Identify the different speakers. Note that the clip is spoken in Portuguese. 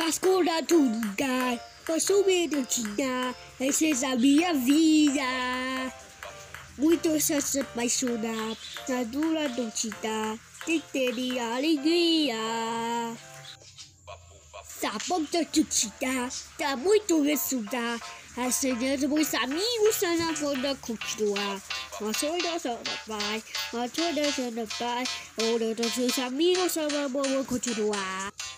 Speaker 1: Vasculha todo lugar, posso me imaginar, essa é a minha vida. Muito se apaixonar, na dura notícia, de ter alegria. Sabão da notícia, tá muito estudar, acendendo meus amigos na foda continuar. Mas olha só não vai, mas olha só não vai, olha dos seus amigos só vão continuar.